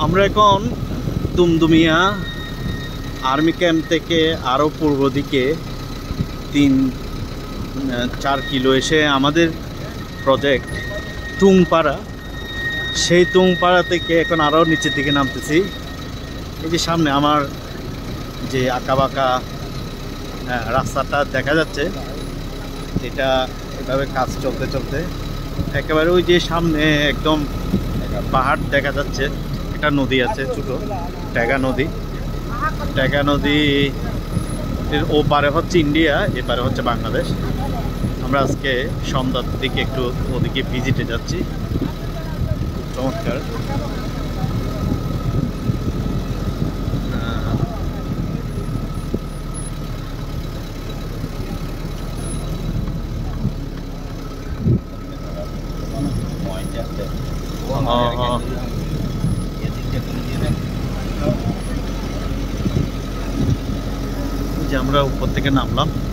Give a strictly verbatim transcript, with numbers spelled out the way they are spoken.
আমরা এখন দুমদুমিয়া army camp থেকে আরও পূর্ব দিকে তিন চার কিলো এসে আমাদের প্রজেক্ট তুংপাড়া, সেই তুংপাড়া থেকে এখন আরও নিচের দিকে নামতেছি। এই যে সামনে আমার যে আঁকা বাঁকা রাস্তাটা দেখা যাচ্ছে, এটা এভাবে কাজ চলতে চলতে একেবারে ওই যে সামনে একদম পাহাড় দেখা যাচ্ছে, একটা নদী আছে ছোট, ট্যাগা নদী। ট্যাগা নদী এর ওপারে হচ্ছে ইন্ডিয়া, এপারে হচ্ছে বাংলাদেশ। আমরা আজকে সন্ধ্যার দিকে একটু ওদিকে ভিজিটে যাচ্ছি। চমৎকার। যে আমরা উপর থেকে নামলাম।